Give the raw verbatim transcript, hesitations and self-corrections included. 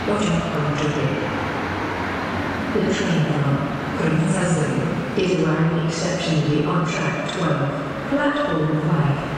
Pociąg kończy bieg. The train from Kronzazoi is arriving exceptionally on track twelve, platform five.